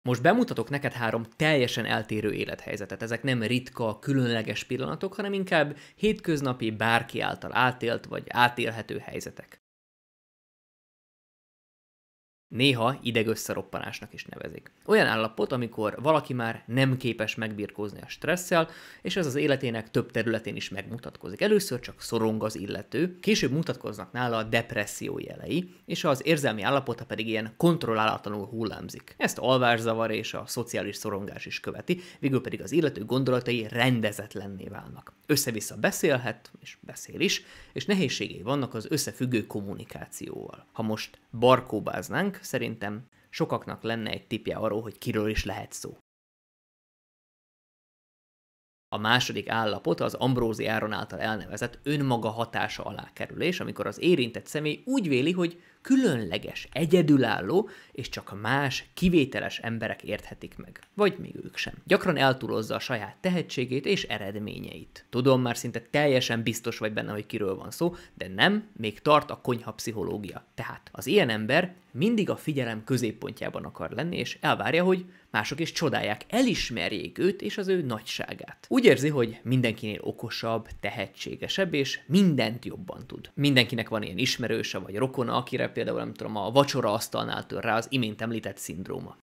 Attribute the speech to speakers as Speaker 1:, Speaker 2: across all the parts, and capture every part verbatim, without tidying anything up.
Speaker 1: Most bemutatok neked három teljesen eltérő élethelyzetet. Ezek nem ritka, különleges pillanatok, hanem inkább hétköznapi, bárki által átélt vagy átélhető helyzetek. Néha idegösszeroppanásnak is nevezik. Olyan állapot, amikor valaki már nem képes megbirkózni a stresszel, és ez az életének több területén is megmutatkozik. Először csak szorong az illető, később mutatkoznak nála a depresszió jelei, és az érzelmi állapota pedig ilyen kontrollálatlanul hullámzik. Ezt alvászavar és a szociális szorongás is követi, végül pedig az illető gondolatai rendezetlenné válnak. Össze-vissza beszélhet, és beszél is, és nehézségei vannak az összefüggő kommunikációval. Ha most barkóbáznánk, szerintem sokaknak lenne egy tippje arról, hogy kiről is lehet szó. A második állapot az Ambrósi Áron által elnevezett önmaga hatása alá kerülés, amikor az érintett személy úgy véli, hogy különleges, egyedülálló, és csak más, kivételes emberek érthetik meg. Vagy még ők sem. Gyakran eltúlozza a saját tehetségét és eredményeit. Tudom, már szinte teljesen biztos vagy benne, hogy kiről van szó, de nem, még tart a konyha pszichológia. Tehát az ilyen ember mindig a figyelem középpontjában akar lenni, és elvárja, hogy mások is csodálják, elismerjék őt és az ő nagyságát. Úgy érzi, hogy mindenkinél okosabb, tehetségesebb, és mindent jobban tud. Mindenkinek van ilyen ismerőse vagy rokona, akire például nem tudom, a vacsora asztalnál tör rá az imént említett szindróma.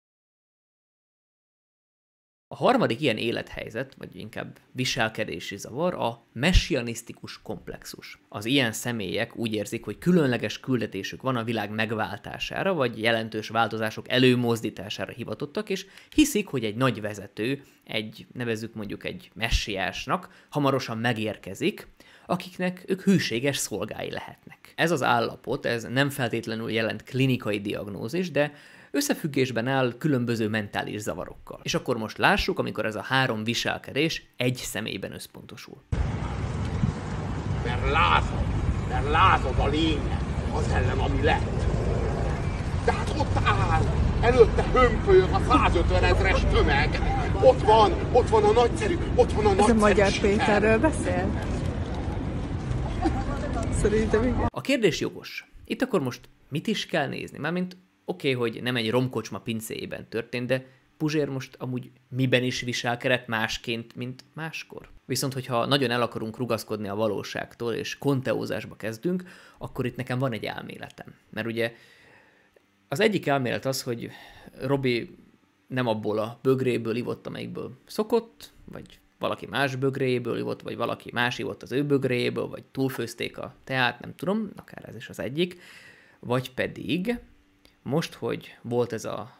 Speaker 1: A harmadik ilyen élethelyzet, vagy inkább viselkedési zavar, a messianisztikus komplexus. Az ilyen személyek úgy érzik, hogy különleges küldetésük van a világ megváltására, vagy jelentős változások előmozdítására hivatottak, és hiszik, hogy egy nagy vezető, egy, nevezzük mondjuk egy messiásnak, hamarosan megérkezik, akiknek ők hűséges szolgái lehetnek. Ez az állapot, ez nem feltétlenül jelent klinikai diagnózis, de összefüggésben áll különböző mentális zavarokkal. És akkor most lássuk, amikor ez a három viselkedés egy személyben összpontosul.
Speaker 2: Mert látod, mert látod a lényeg, az ellen, ami lett. De hát ott áll, előtte hömpölyög a százötven ezres tömeg. Ott van, ott van a nagyszerű, ott van a nagyszerű.
Speaker 3: Ez a Magyar Péterről beszél? Szerintem igen.
Speaker 1: A kérdés jogos. Itt akkor most mit is kell nézni? Mármint oké, okay, hogy nem egy romkocsma pincéjében történt, de Puzsér most amúgy miben is viselkedett másként, mint máskor. Viszont, hogyha nagyon el akarunk rugaszkodni a valóságtól, és konteózásba kezdünk, akkor itt nekem van egy elméletem. Mert ugye az egyik elmélet az, hogy Robi nem abból a bögréből ivott, amelyikből szokott, vagy valaki más bögréjéből ivott, vagy valaki más ivott az ő bögréjéből, vagy túlfőzték a teát, nem tudom, akár ez is az egyik. Vagy pedig most, hogy volt ez a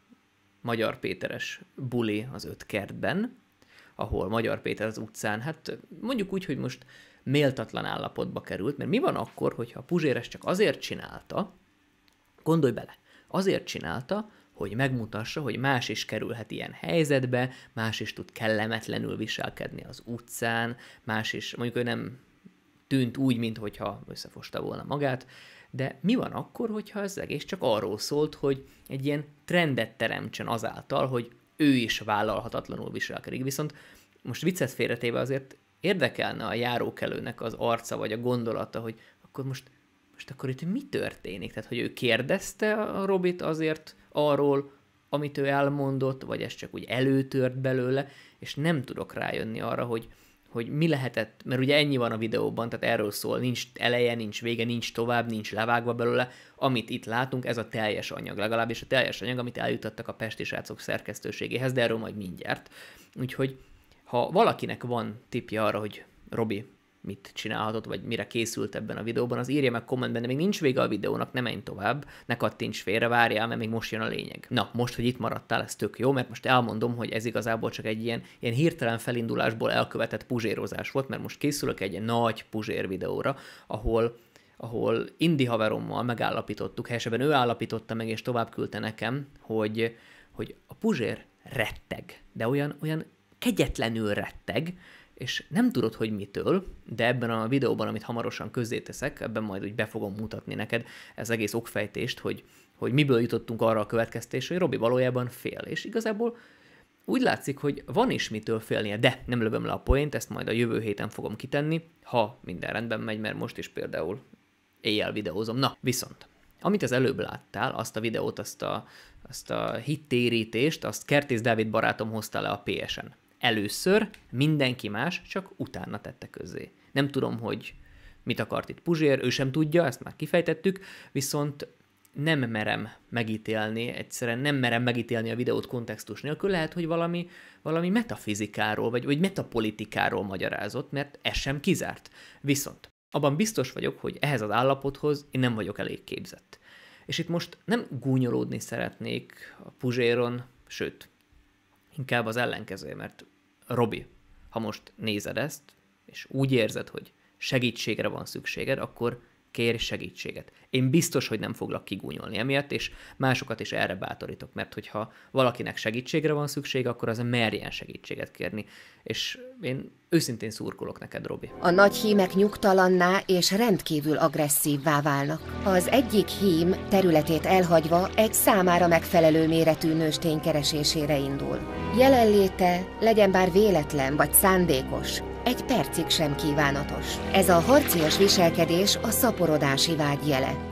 Speaker 1: Magyar Péteres buli az öt kertben, ahol Magyar Péter az utcán, hát mondjuk úgy, hogy most méltatlan állapotba került, mert mi van akkor, hogyha a Puzsér ezt csak azért csinálta, gondolj bele, azért csinálta, hogy megmutassa, hogy más is kerülhet ilyen helyzetbe, más is tud kellemetlenül viselkedni az utcán, más is, mondjuk ő nem tűnt úgy, minthogyha összefosta volna magát, de mi van akkor, hogyha ez egész csak arról szólt, hogy egy ilyen trendet teremtsen azáltal, hogy ő is vállalhatatlanul viselkedik. Viszont most viccet félretéve azért érdekelne a járókelőnek az arca vagy a gondolata, hogy akkor most, most akkor itt mi történik? Tehát, hogy ő kérdezte a Robit azért arról, amit ő elmondott, vagy ez csak úgy előtört belőle, és nem tudok rájönni arra, hogy hogy mi lehetett, mert ugye ennyi van a videóban, tehát erről szól, nincs eleje, nincs vége, nincs tovább, nincs levágva belőle, amit itt látunk, ez a teljes anyag, legalábbis a teljes anyag, amit eljutottak a Pesti Srácok szerkesztőségéhez, de erről majd mindjárt. Úgyhogy, ha valakinek van tippje arra, hogy Robi mit csinálhatott, vagy mire készült ebben a videóban, az írja meg kommentben, de még nincs vége a videónak, ne menj tovább, ne kattints félre, várjál, mert még most jön a lényeg. Na, most, hogy itt maradtál, ez tök jó, mert most elmondom, hogy ez igazából csak egy ilyen, ilyen hirtelen felindulásból elkövetett puzsérozás volt, mert most készülök egy nagy puzsér videóra, ahol ahol Indi haverommal megállapítottuk, helyesebben ő állapította meg, és tovább küldte nekem, hogy, hogy a Puzsér retteg, de olyan, olyan kegyetlenül retteg, és nem tudod, hogy mitől, de ebben a videóban, amit hamarosan közzéteszek, ebben majd úgy be fogom mutatni neked ez egész okfejtést, hogy, hogy miből jutottunk arra a következtésre, hogy Robi valójában fél. És igazából úgy látszik, hogy van is mitől félnie, de nem lövöm le a poént, ezt majd a jövő héten fogom kitenni, ha minden rendben megy, mert most is például éjjel videózom. Na, viszont Amit az előbb láttál, azt a videót, azt a, azt a hittérítést, azt Kertész Dávid barátom hozta le a pé es-en. Először mindenki más, csak utána tette közzé. Nem tudom, hogy mit akart itt Puzsér, ő sem tudja, ezt már kifejtettük, viszont nem merem megítélni, egyszerűen nem merem megítélni a videót kontextus nélkül, lehet, hogy valami, valami metafizikáról, vagy, vagy metapolitikáról magyarázott, mert ez sem kizárt. Viszont abban biztos vagyok, hogy ehhez az állapothoz én nem vagyok elég képzett. És itt most nem gúnyolódni szeretnék a Puzséron, sőt, inkább az ellenkező, mert Robi, ha most nézed ezt, és úgy érzed, hogy segítségre van szükséged, akkor kérj segítséget. Én biztos, hogy nem foglak kigúnyolni emiatt, és másokat is erre bátorítok, mert hogyha valakinek segítségre van szüksége, akkor az merjen segítséget kérni. És én őszintén szurkolok neked, Robi.
Speaker 4: A nagy hímek nyugtalanná és rendkívül agresszívvá válnak. Az egyik hím területét elhagyva egy számára megfelelő méretű nőstény keresésére indul. Jelenléte, legyen bár véletlen vagy szándékos, egy percig sem kívánatos. Ez a harcias viselkedés a szaporodási vágy jele.